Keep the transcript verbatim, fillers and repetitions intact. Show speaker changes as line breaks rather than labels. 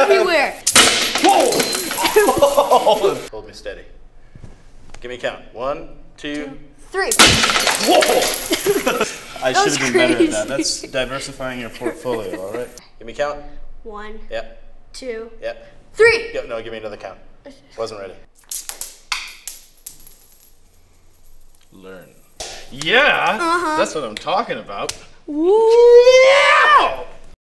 everywhere.
Whoa! Hold me steady. Give me a count. One, two, two
three.
Whoa! I
That
should have been better
crazy.
at that. That's diversifying your portfolio, all right? Give me a count.
One.
Yep.
Two.
Yep.
Three.
Yep. No, give me another count. Wasn't ready. Learn. Yeah,
uh-huh.
That's what I'm talking about.
Woo!